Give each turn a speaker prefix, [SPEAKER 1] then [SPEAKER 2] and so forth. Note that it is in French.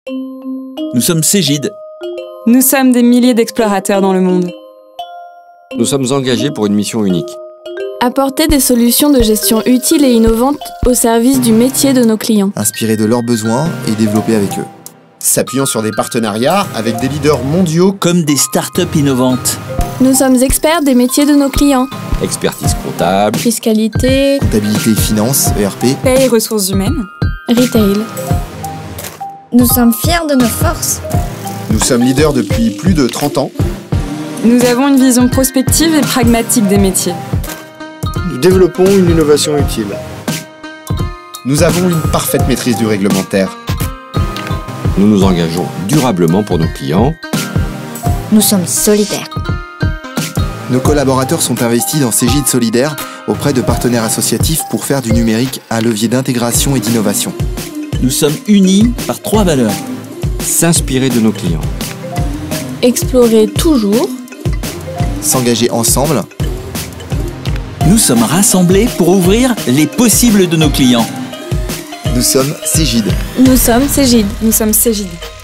[SPEAKER 1] Nous sommes Cégide.
[SPEAKER 2] Nous sommes des milliers d'explorateurs dans le monde.
[SPEAKER 3] Nous sommes engagés pour une mission unique.
[SPEAKER 4] Apporter des solutions de gestion utiles et innovantes au service du métier de nos clients.
[SPEAKER 5] Inspirer de leurs besoins et développer avec eux.
[SPEAKER 6] S'appuyant sur des partenariats avec des leaders mondiaux
[SPEAKER 1] Comme des startups innovantes.
[SPEAKER 4] Nous sommes experts des métiers de nos clients.
[SPEAKER 3] Expertise comptable,
[SPEAKER 4] Fiscalité,
[SPEAKER 5] Comptabilité, finance, ERP.
[SPEAKER 2] Paix et ressources humaines.
[SPEAKER 4] retail.
[SPEAKER 7] Nous sommes fiers de nos forces.
[SPEAKER 6] Nous sommes leaders depuis plus de 30 ans.
[SPEAKER 2] Nous avons une vision prospective et pragmatique des métiers.
[SPEAKER 8] Nous développons une innovation utile.
[SPEAKER 6] Nous avons une parfaite maîtrise du réglementaire.
[SPEAKER 3] nous nous engageons durablement pour nos clients.
[SPEAKER 7] Nous sommes solidaires.
[SPEAKER 5] Nos collaborateurs sont investis dans Cégide Solidaire auprès de partenaires associatifs pour faire du numérique un levier d'intégration et d'innovation.
[SPEAKER 1] Nous sommes unis par 3 valeurs.
[SPEAKER 3] S'inspirer de nos clients.
[SPEAKER 4] Explorer toujours.
[SPEAKER 5] S'engager ensemble.
[SPEAKER 1] Nous sommes rassemblés pour ouvrir les possibles de nos clients.
[SPEAKER 5] Nous sommes Cégide.
[SPEAKER 4] Nous sommes Cégide.
[SPEAKER 2] Nous sommes Cégide.